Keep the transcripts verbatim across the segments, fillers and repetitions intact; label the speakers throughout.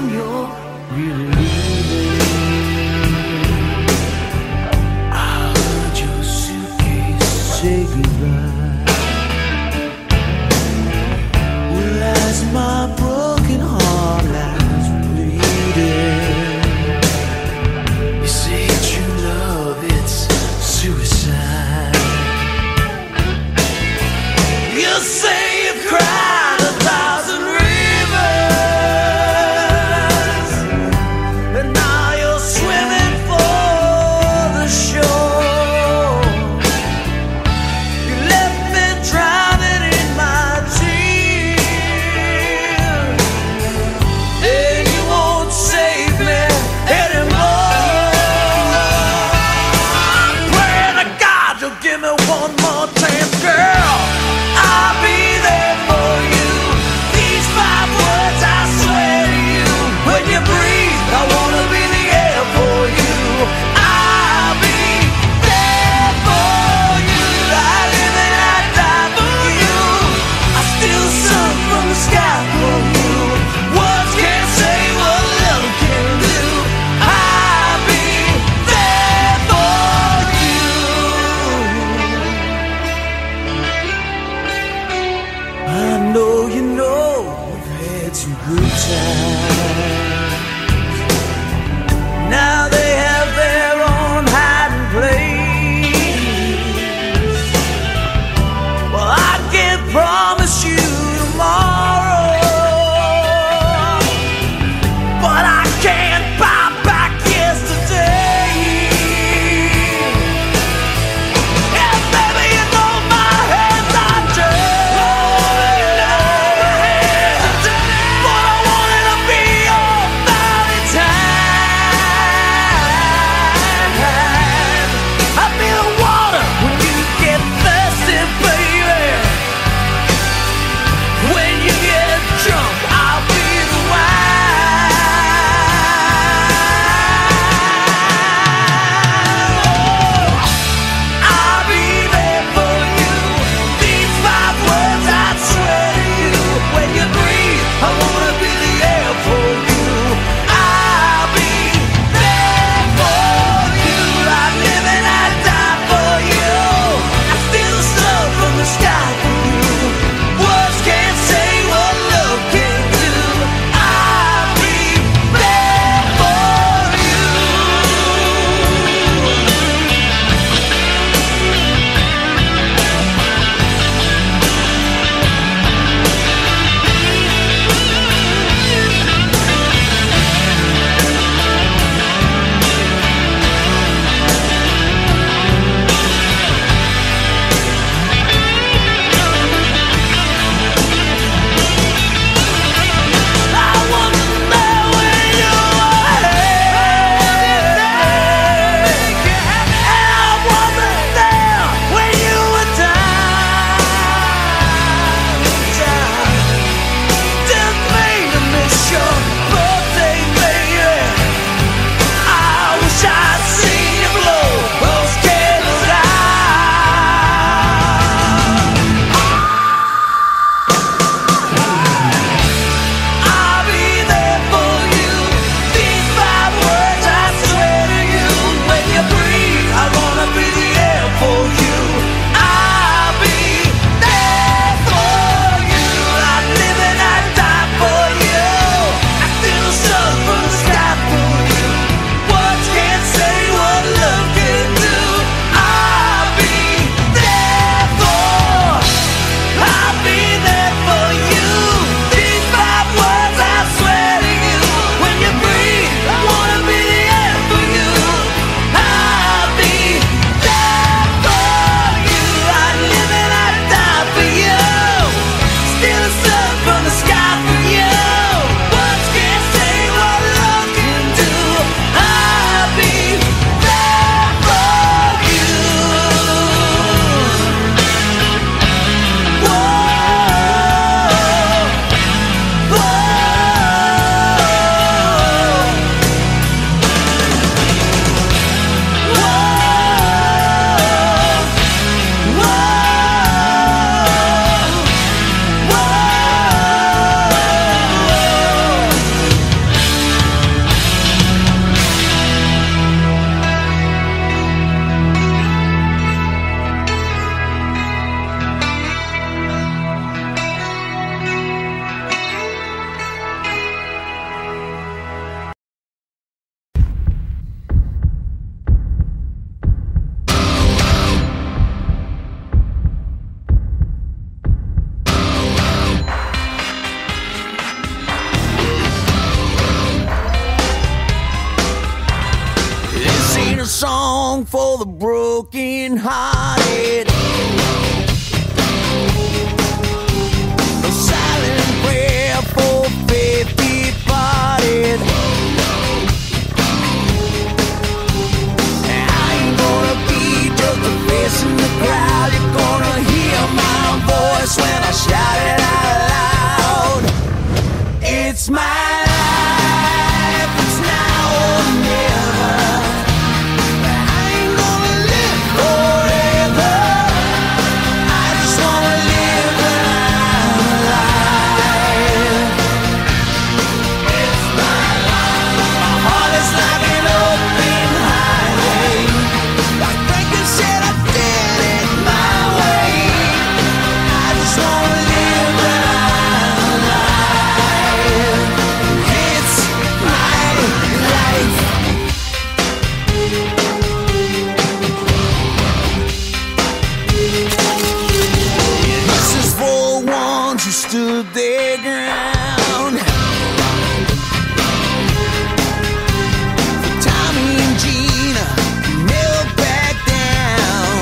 Speaker 1: time you're really leaving. I heard your suitcase say goodbye. Well, as my broken heart lies bleeding, you say true love, it's suicide. You say you've cried a thousand rivers, and now you're song for the broken hearted. A silent prayer for faith departed. I ain't gonna be just a face in the crowd. You're gonna hear my voice when I shout it out loud. It's my life, it's now or never. I ain't gonna live forever. I just wanna live when I'm alive. It's my life. My heart is like an open highway. Like Franklin said, I did it my way. I just wanna live when I'm alive. It's my life. This is for the ones who stood their ground. For Tommy and Gina, who never back down.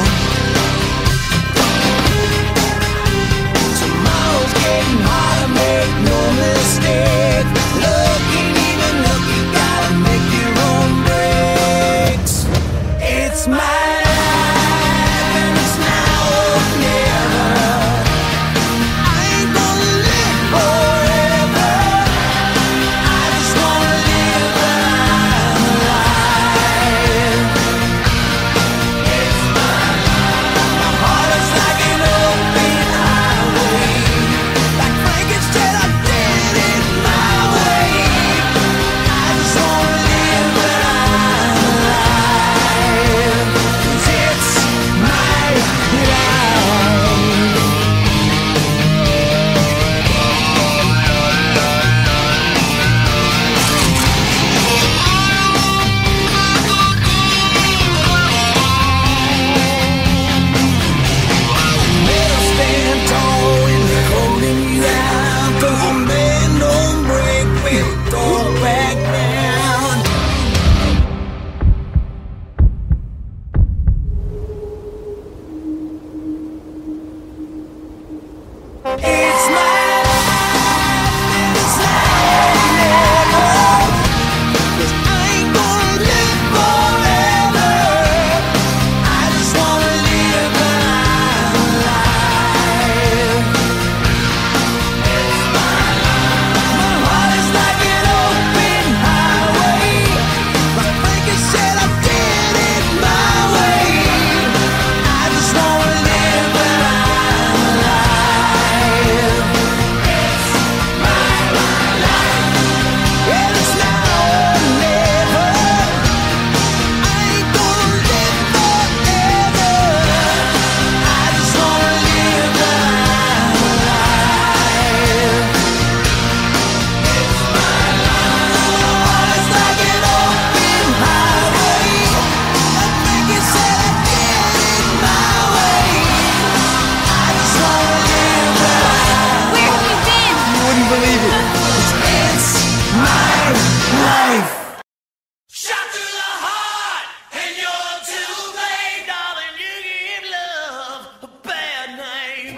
Speaker 1: Tomorrow's getting harder, make no mistake. Look, ain't even look, you gotta make your own breaks. It's my life, and it's now or never. I ain't gonna live forever. I just wanna live when I'm alive. It's my life. My heart is like an open highway. Like Frankenstein, I did it my way. I just wanna live when I'm alive. 'Cause it's my life. Never stand tall when they're holding you out. Don't bend, don't break, baby, don't back down. It's my life, and it's now or never. 'Cause I ain't gonna live forever. I just wanna live when I'm alive. It's my life. My heart is like an open highway. Like Frankie said, I did it my way. I just wanna live when I'm alive. It's my life, and it's now or never. I ain't gonna live forever. I just wanna live when I'm alive. It's my life. My heart is like an open highway. Like Frankie said, I did it my way. I just wanna live when I'm
Speaker 2: Where have you been?
Speaker 1: You wouldn't believe it. It's my life. Shot to the heart, and you're to blame, darling. You give love a bad name.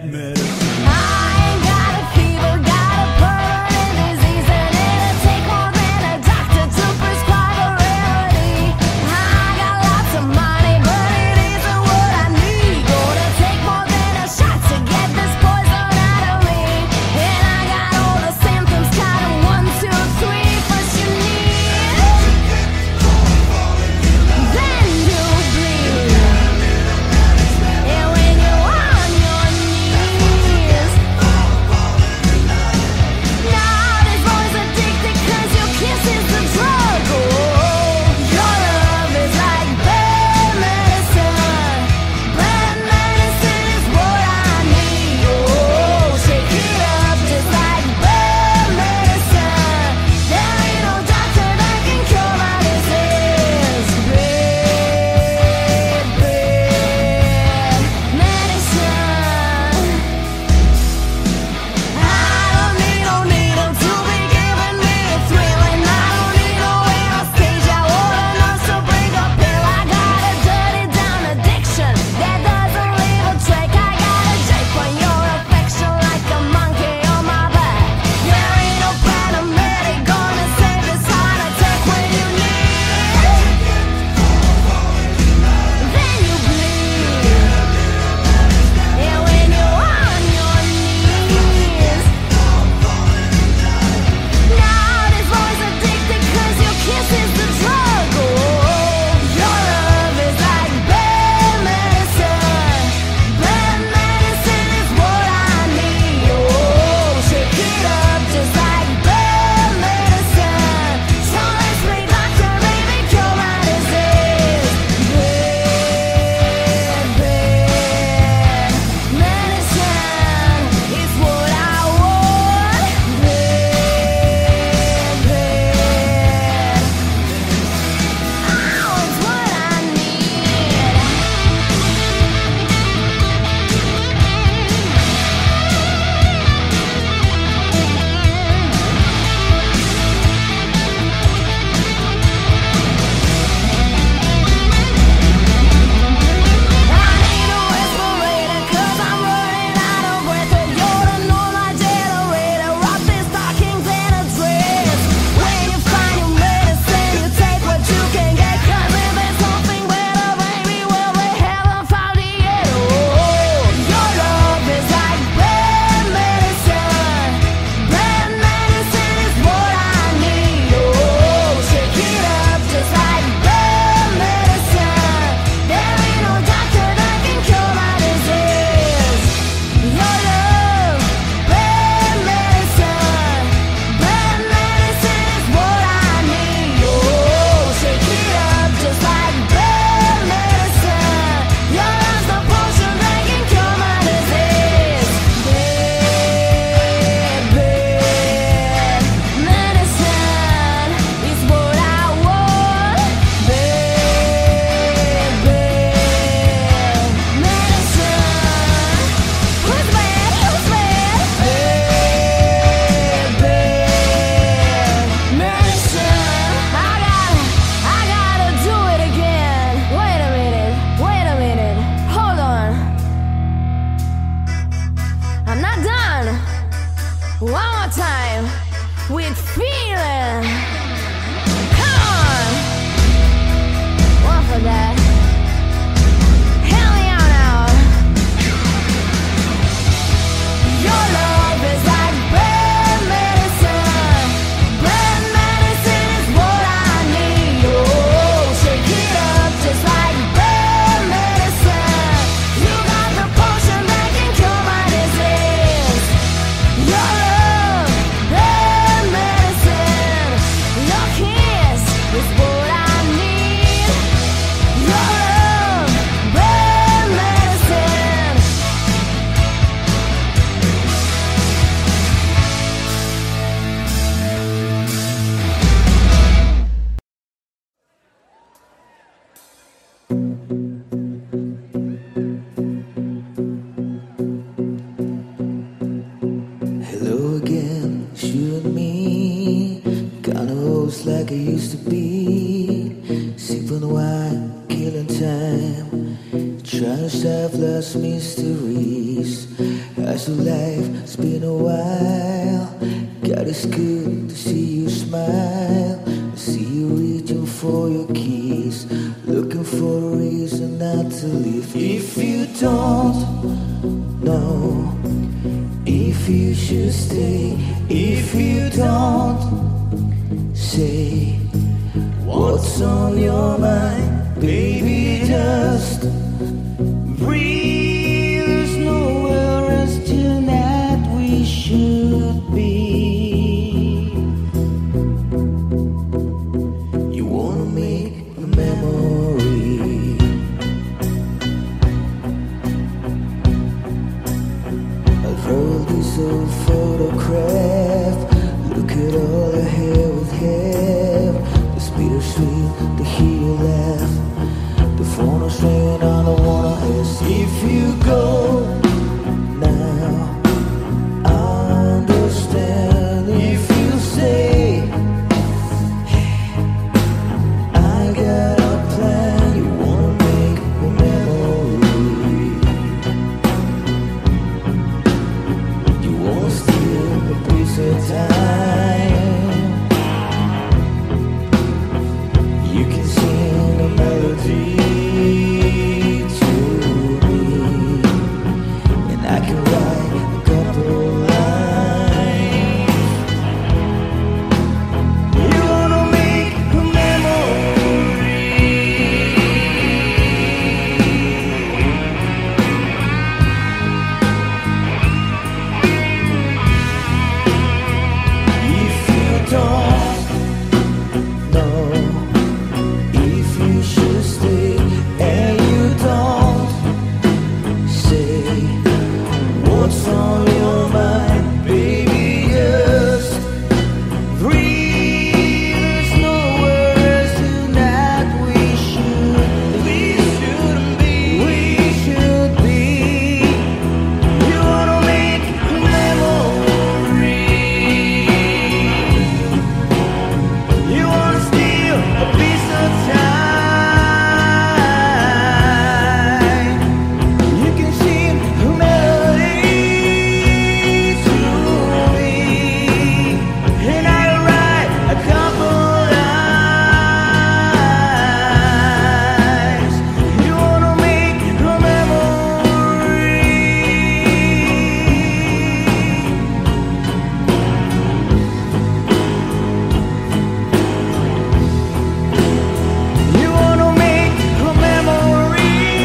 Speaker 2: with feeling. Come on, one for that. Hell yeah now. Your love is like bad medicine. Bad medicine is what I need. Oh, shake it up just like bad medicine. You got the potion that can cure my disease. Your love, bad medicine. Your kiss is what I need. Your love, bad medicine.
Speaker 3: Hello again, it's you and me. Kinda host like I used to be. Sipping wine, killing time. Trying to solve lost mysteries. How's your life? It's been a while. God, it's good to see you smile. I see you reaching for your keys, looking for a reason not to leave. If you don't know if you should stay, if you don't say what's on your mind, baby, just breathe. There's nowhere else tonight we should be. You wanna make a memory. I've rolled this old photograph. Look at all the hair with hair. It's bittersweet to hear you laugh. The phone is ringing, I don't wanna ask if you go now. I understand if you say, I got a plan. You wanna make a memory. You wanna steal a piece of time. You can sing a melody to me, and I can write a couple lines. You wanna make a memory. If you don't know if you should stay, and you don't say what's on your mind, baby, just breathe. There's nowhere else tonight we should, we shouldn't be, we should be. You wanna make a memory. You wanna steal a piece of time. You can sing a melody to me, and I'll write a couple lines. You wanna make a memory. You wanna make a memory.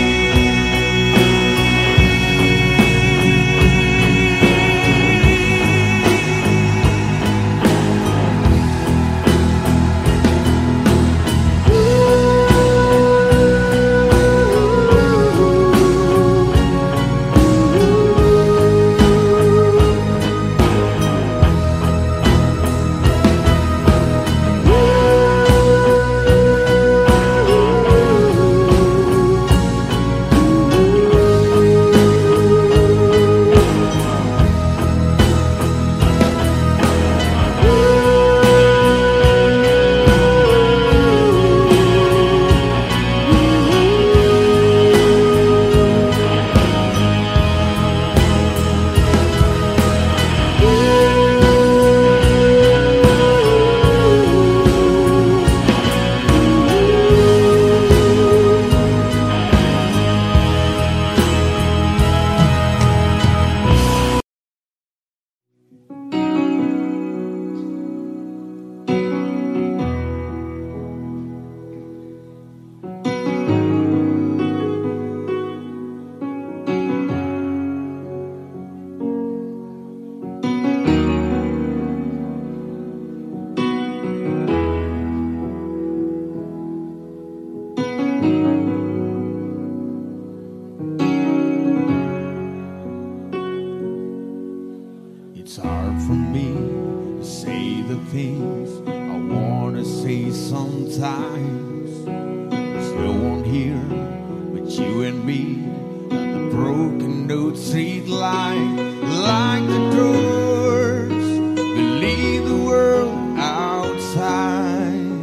Speaker 3: It's hard for me to say the things I wanna say sometimes. There's no one here but you and me, and the broken note street light, like the doors that leave the world outside.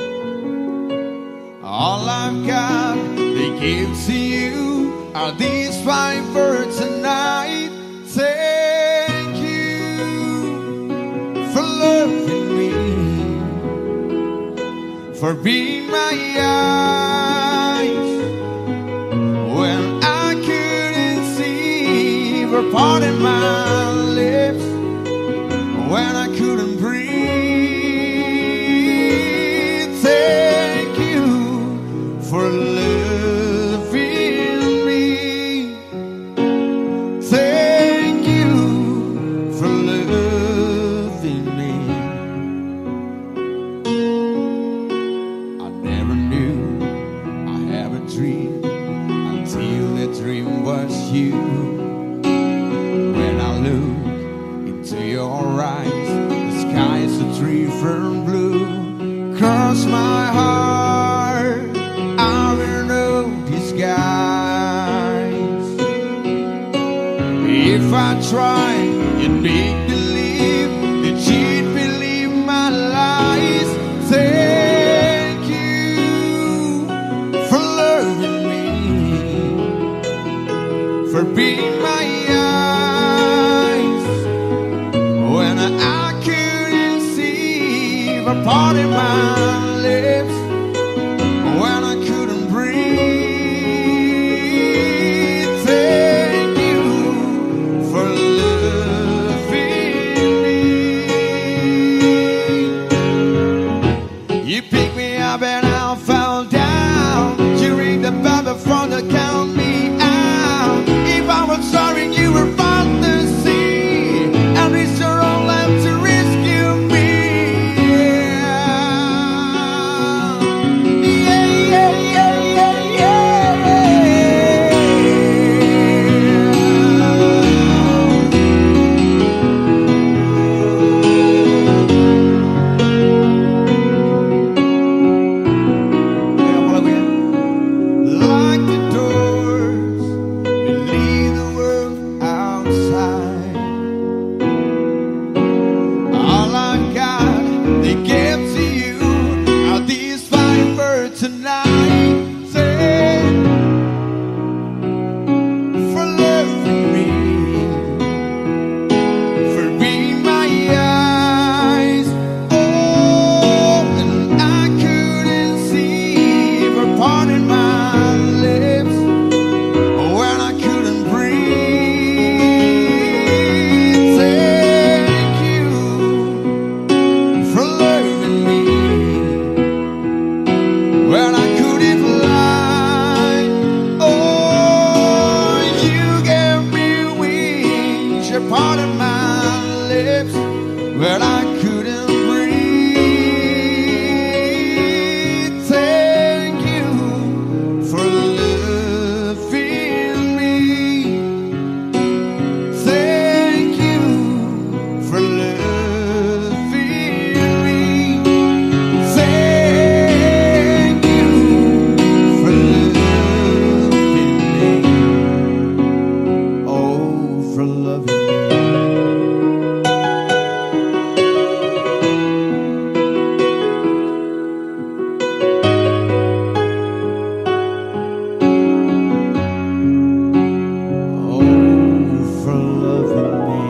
Speaker 3: All I've got to give to you are these five words tonight. Say
Speaker 4: for being my eyes when I couldn't see, for parting my lips when I couldn't breathe. Thank you for loving me. Thank you for loving me. I never knew I had a dream until the dream was you. When I look into your eyes, the sky is a tree from blue. Cross my heart, I will know disguise. If I try and make believe that you'd believe my lies. Thank you for loving me, for being my eyes when I couldn't see, for parting my lips when I couldn't breathe. Thank you for loving me. You picked me up and I fell down. You ring the bell before they count me out. If I was sorry, you were about to see, at least you're all left to rescue me. Yeah, yeah, yeah, yeah, yeah, like the doors that lead the world outside. All I got, they gave to you. Now these fine birds tonight. Say for loving me, for being my eyes. Oh, and I couldn't see, for parting my lips when I couldn't breathe. Thank you for loving me when I couldn't fly. Oh, you gave me wings, you parted my lips when I couldn't breathe. Thank you for loving me. Thank you for loving me. Thank you for loving me. Oh, for loving me. Oh, for loving me.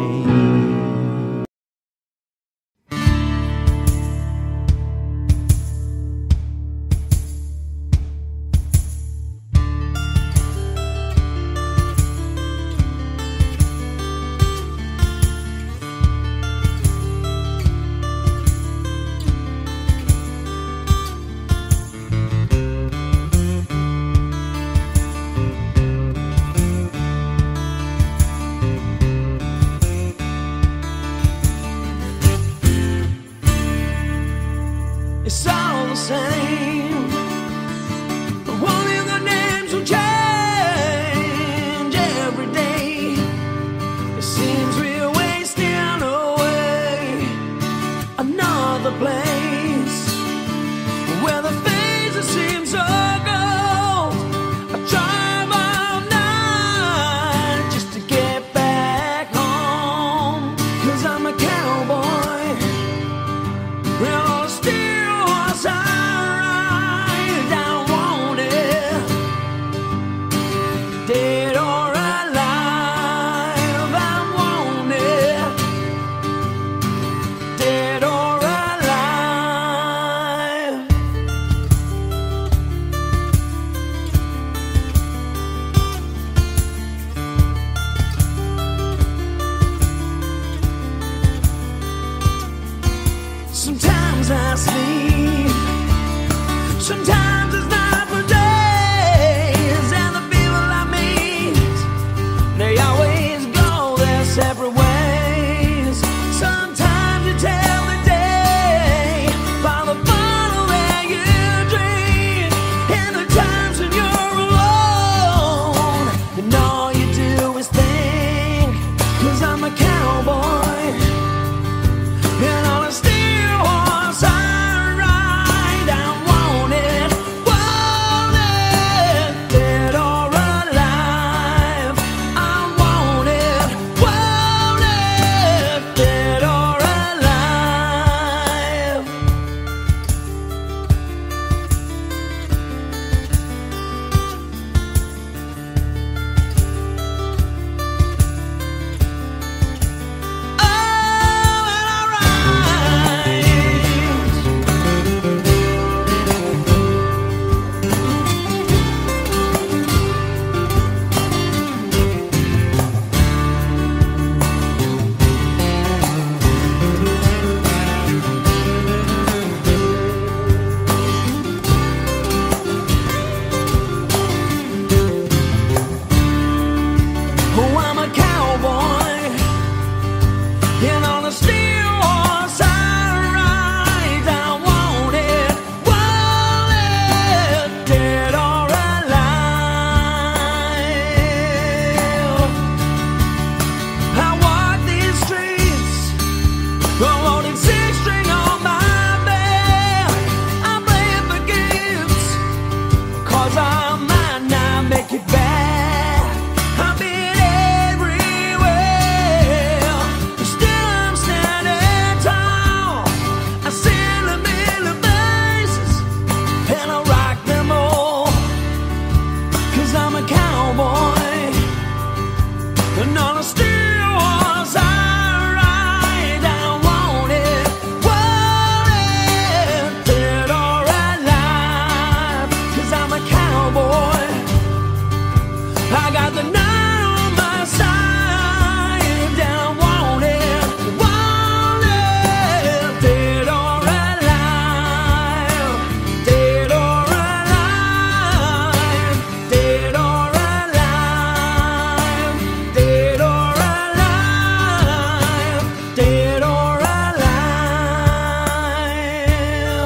Speaker 1: on a steel was alright. I want it, want it, dead or alive. Cause I'm a cowboy, I got the night on my side. I want it, want it, dead or alive, dead or alive, dead or alive, dead or alive, dead or alive.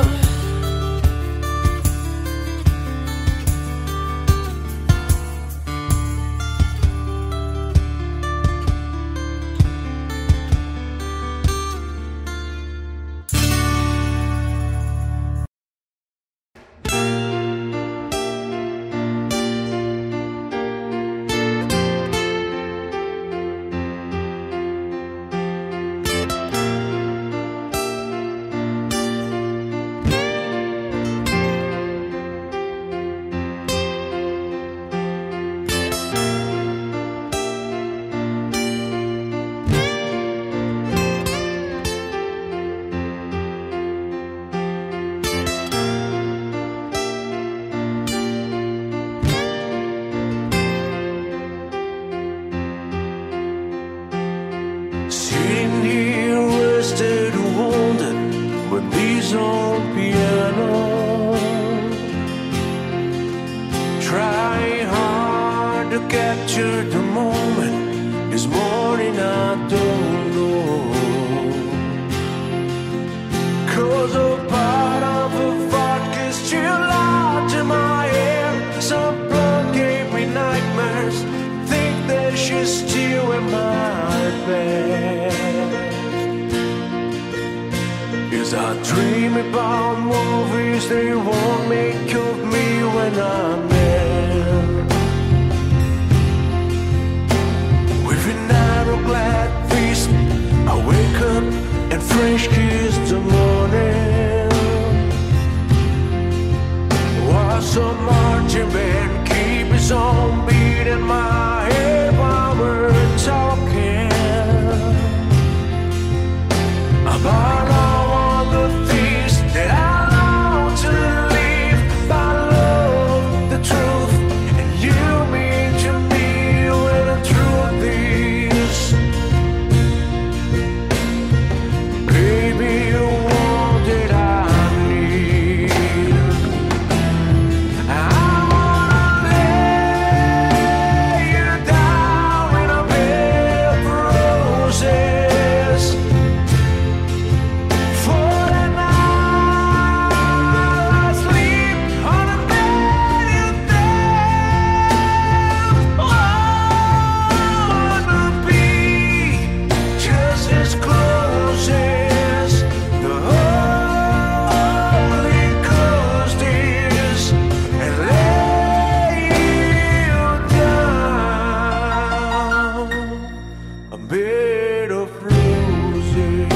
Speaker 5: Sitting here rested and wounded with these old piano, trying hard to capture the moment. This morning I don't know, cause a part of the vodka still out in my head. Some blood gave me nightmares, think that she's still in my bed. As I dream about movies they won't make of me when I'm there, with a narrow glad feast I wake up and French kiss the morning, while some marching band keep its own beat in my head while we're talking about all the things that I long to live by. Love the truth, and you mean to me where the truth is. Baby, you're all that I need. I wanna lay you down in a bed of roses for the night. I sleep on a bed you think. Oh, I wanna be just as close as the Holy Ghost is, and lay you down a bed of roses.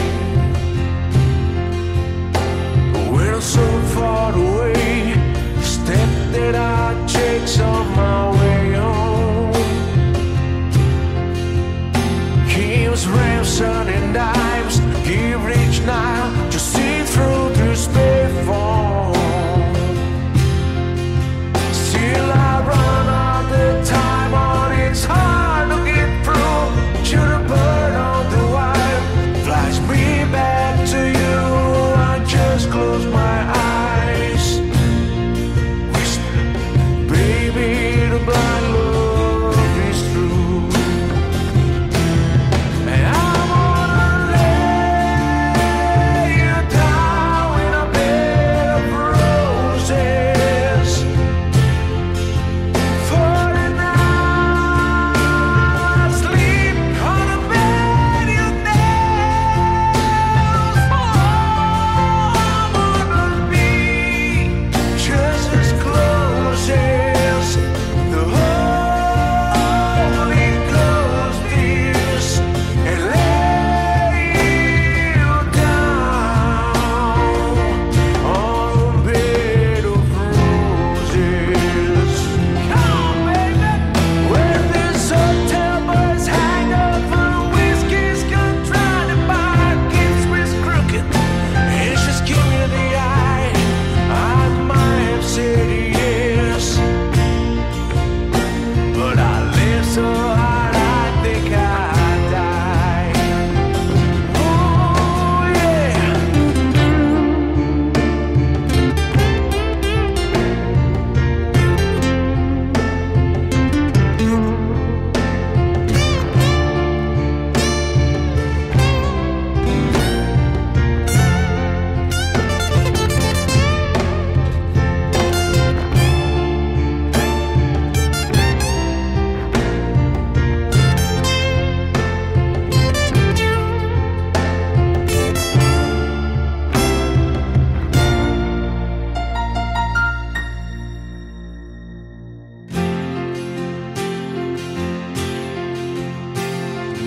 Speaker 5: When I'm so far away, the step that I take's on my way home. Kings, ransom, and dimes give each night to see through this bed phone. Still I run all the time on, it's hard to get through. Should have burned on the wire, flies me back to you. I just close my eyes, whisper, baby, the blind love is true. And I wanna lay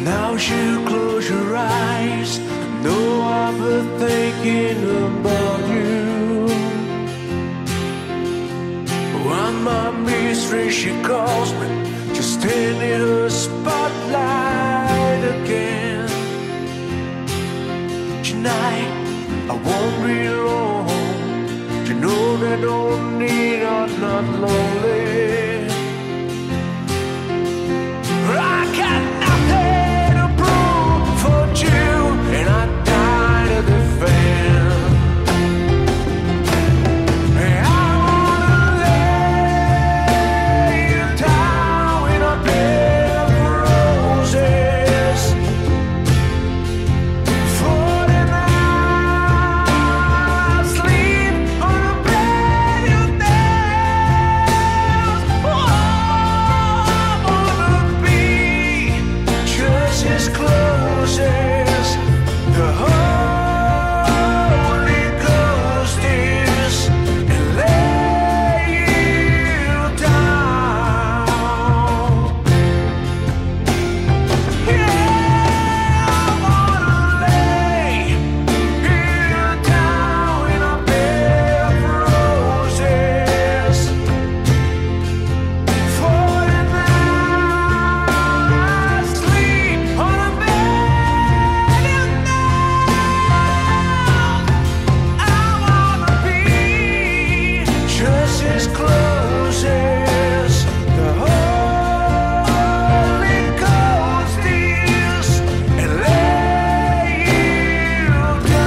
Speaker 5: Now you close your eyes. Know I've been thinking about you. One my mistress, she calls me, just stand in her spotlight again. Tonight, I won't be long. You know that don't need, I'm not lonely. I got nothing to prove for you, and I die to defend. And I wanna lay you down in a bed of roses for the night. Sleep on a bed you nails. Oh, I wanna be just as close as the Holy Ghost is, and lay you down. Yeah, I wanna lay you down in a bed of roses for the night. Sleep on a bed you nailed. I wanna be just as close as the Holy Ghost is, and lay you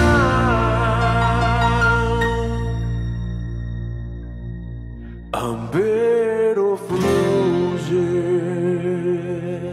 Speaker 5: down. A bed of roses.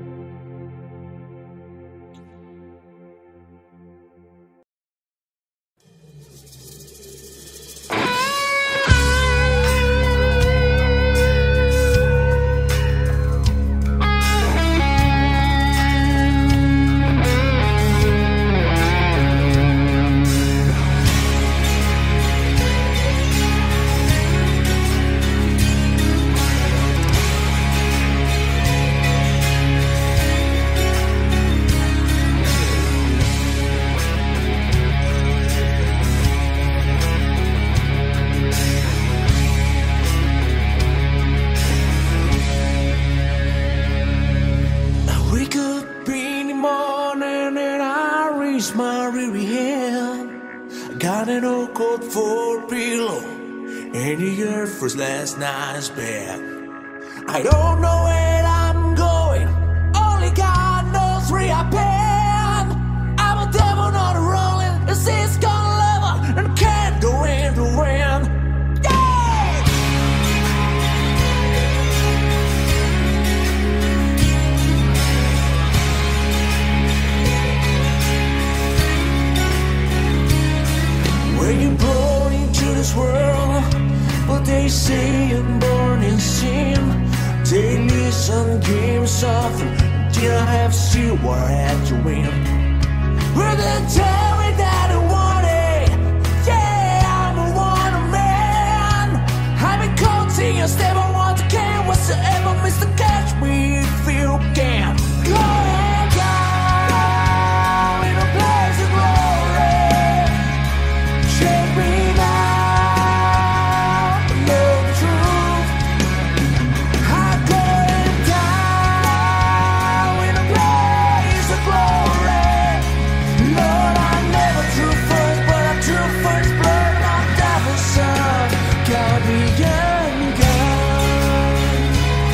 Speaker 5: I wake up in the morning and I raise my weary hand. I got an old coat for a pillow and the earth was last night's bed. I don't know where I'm going, only God knows where I've been. I'm a devil, not a rolling, a six-gun lover, and can't go in to win. Yeah! Where you born into this world, but they say I'm born in sin. They listen, give me something, till I have still what I had to win. Well, they tell me that I want it, yeah, I'm a wanted man. I'm a cold thing, I step on what I can, whatsoever, Mister Catch me if you can. Go and down in a place of glory. Check me now, know the truth. I'm going down in a place of glory. Lord, I never drew first, but I drew first blood. My devil's son, got me young gun.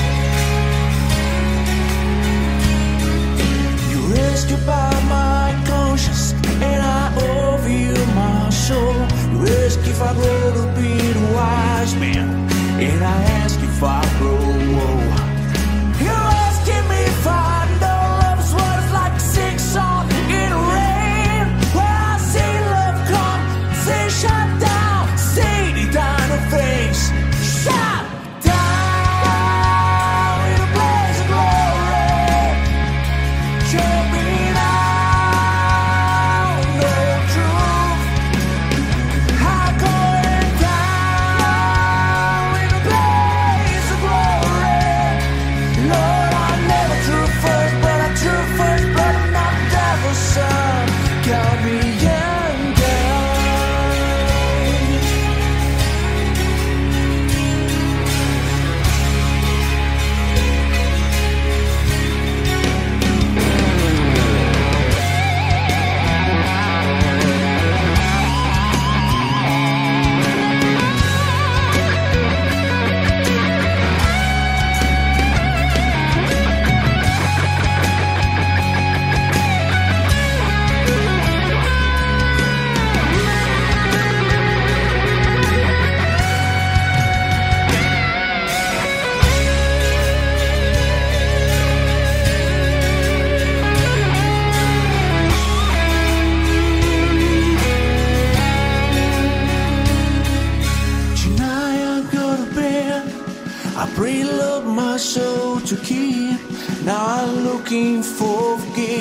Speaker 5: You rescued by my conscience, and I offer you my soul. You ask if I grow to be the wise man, and I ask if I grow old. You asking me if I know love is what it's like to sing song in the rain. Where I see love come, see shut down, see the dino face, shut down in a blaze of glory. Check me now.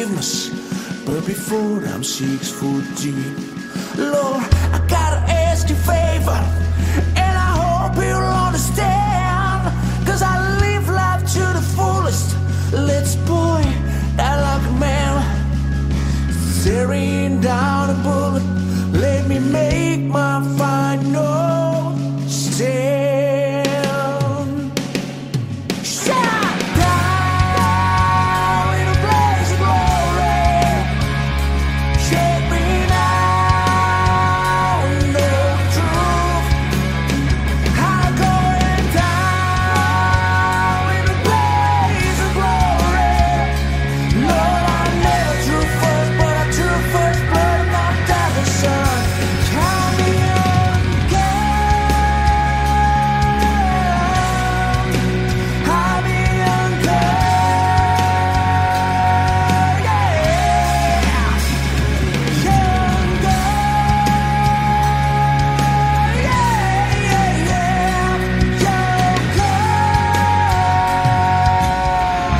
Speaker 5: forgiveness, but before I'm six foot deep. Lord, I gotta ask you a favor, and I hope you'll understand, 'cause I live life to the fullest. Let's boy, I like a man, staring down a bullet. Let me make my final stand. Shut down in a blaze of glory. Shake me now and know the truth. I'm going down in a blaze of glory. Lord, I never drew first, but I drew first blood and I died the sun. Count me on, God. I'll be on God, yeah. Young God, yeah, yeah, yeah. Young God.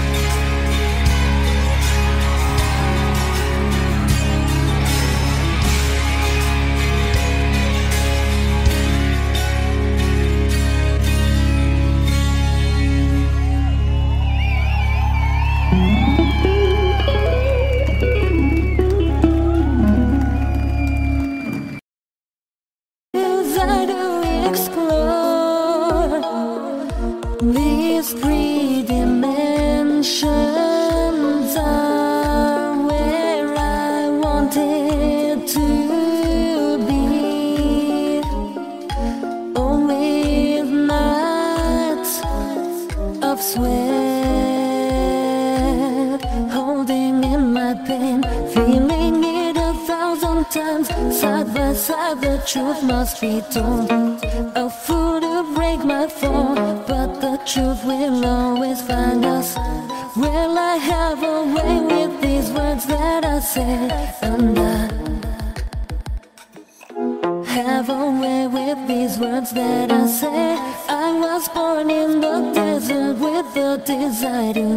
Speaker 2: Desire to explore these three dimensions are where I wanted to be. Oh, with nights of sweat, holding in my pain, feeling it a thousand times. Side by side, the truth must be told. A fool to break my fall, but the truth will always find us. Will I have a way with these words that I say? And I have a way with these words that I say. I was born in the desert with the desire to.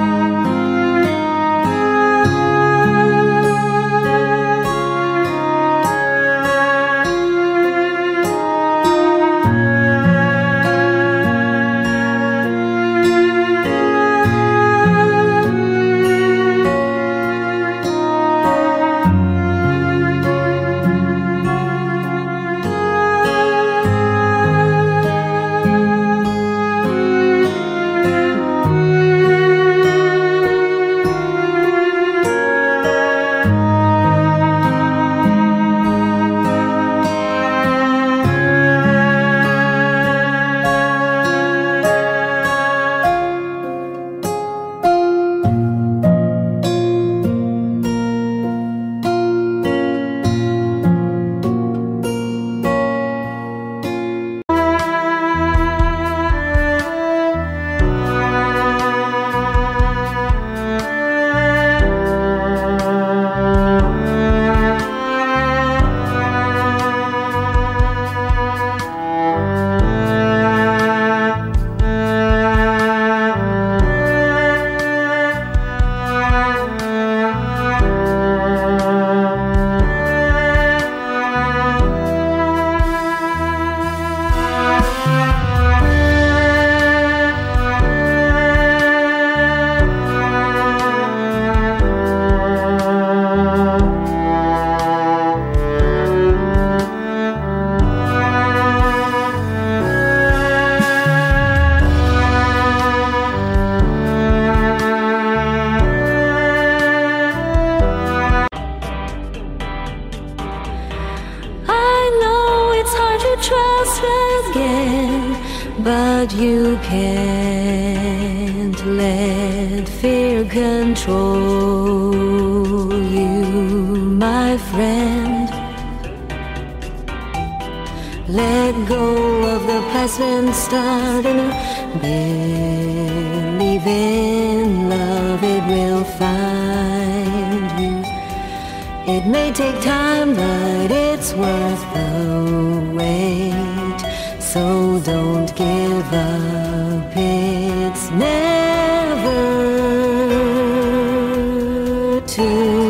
Speaker 2: Trust again, but you can't let fear control you, my friend. Let go of the past and start anew. Believe in love, it will find you. It may take time, but it's worth the wait. So don't give up, it's never too.